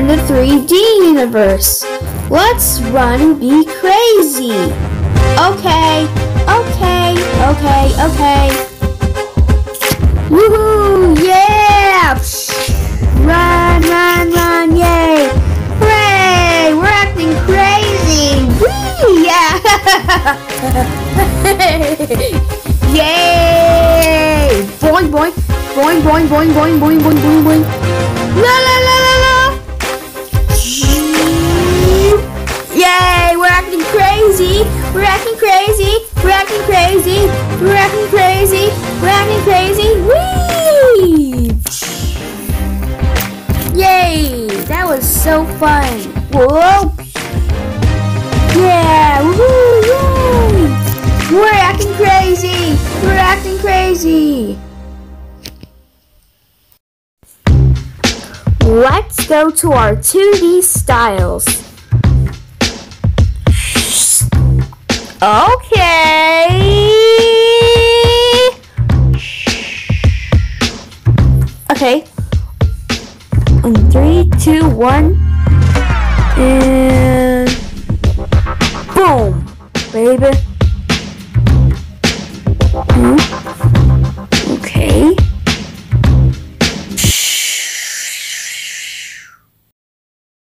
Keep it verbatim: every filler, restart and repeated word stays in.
in the three D universe. Let's run and be crazy. Okay, okay, okay, okay. Woohoo! Yeah! Run, run, run! Yay! Hooray! We're acting crazy! Whee! Yeah! Yay! Boing, boing, boing, boing, boing, boing, boing, boing, boing, boing. La la la la la! Yay! We're acting crazy! We're acting crazy! We're acting crazy! We're acting crazy! We're acting crazy! Whee! Yay! That was so fun! Whoa! Yeah! Woohoo! Yay! We're acting crazy! We're acting crazy! Let's go to our two D styles. Okay. Okay. On three, two, one, and boom, baby. Hmm?